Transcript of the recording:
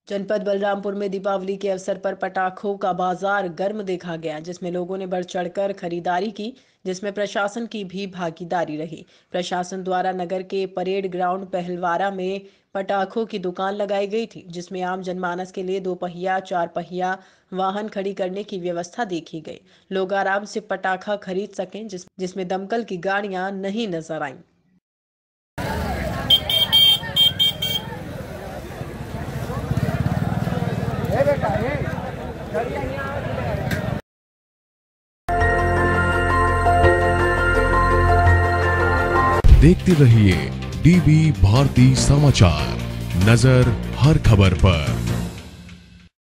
जनपद बलरामपुर में दीपावली के अवसर पर पटाखों का बाजार गर्म देखा गया, जिसमें लोगों ने बढ़ चढ़कर खरीदारी की, जिसमें प्रशासन की भी भागीदारी रही। प्रशासन द्वारा नगर के परेड ग्राउंड पहलवारा में पटाखों की दुकान लगाई गई थी, जिसमें आम जनमानस के लिए 2 पहिया 4 पहिया वाहन खड़ी करने की व्यवस्था देखी गई। लोग आराम से पटाखा खरीद सकें, जिसमें दमकल की गाड़ियां नहीं नजर आईं। देखते रहिए डीबी भारती समाचार, नजर हर खबर पर।